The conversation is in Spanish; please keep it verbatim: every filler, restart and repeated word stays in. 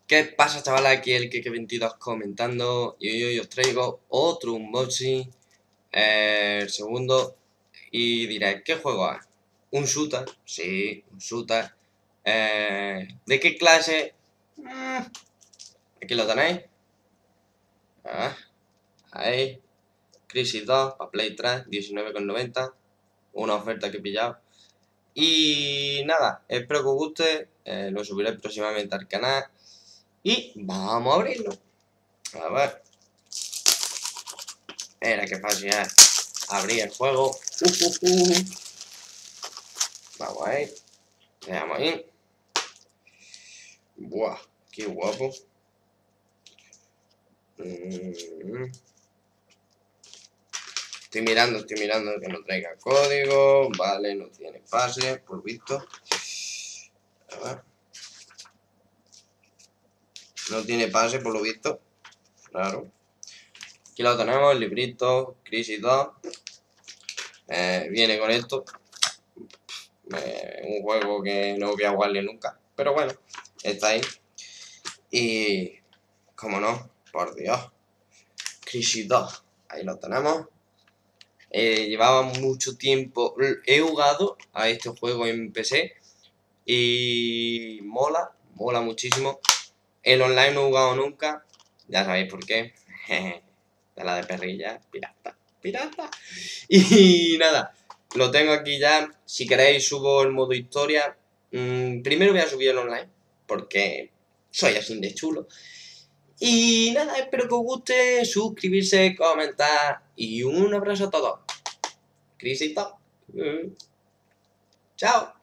¿Qué pasa, chavales? Aquí el Keke veintidós comentando y hoy os traigo otro unboxing, eh, el segundo, y diréis, ¿qué juego es? ¿Un shooter? Sí, un shooter. Eh, ¿de qué clase? Mm, aquí lo tenéis. Ah, ahí. Crisis dos, para Play tres, diecinueve con noventa. Una oferta que he pillado. Y nada, espero que os guste. eh, lo subiré próximamente al canal. Y vamos a abrirlo. A ver. Era que fácil es abrir el juego. Uh, uh, uh. Vamos ahí. Veamos ahí. Buah, qué guapo. Mm. Estoy mirando, estoy mirando que no traiga código. Vale, no tiene pase, por visto. A ver. No tiene pase, por lo visto. Claro. Aquí lo tenemos, el librito, Crisis dos. Eh, viene con esto. Eh, un juego que no voy a jugarle nunca. Pero bueno, está ahí. Y... como no, por Dios. Crisis dos. Ahí lo tenemos. Eh, llevaba mucho tiempo. He jugado a este juego en P C. Y mola, mola muchísimo. El online no he jugado nunca. Ya sabéis por qué. De la de perrilla. Pirata. Pirata. Y nada. Lo tengo aquí ya. Si queréis subo el modo historia. Mm, primero voy a subir el online. Porque soy así de chulo. Y nada, espero que os guste. Suscribirse, comentar. Y un abrazo a todos. Crisito. Mm. Chao.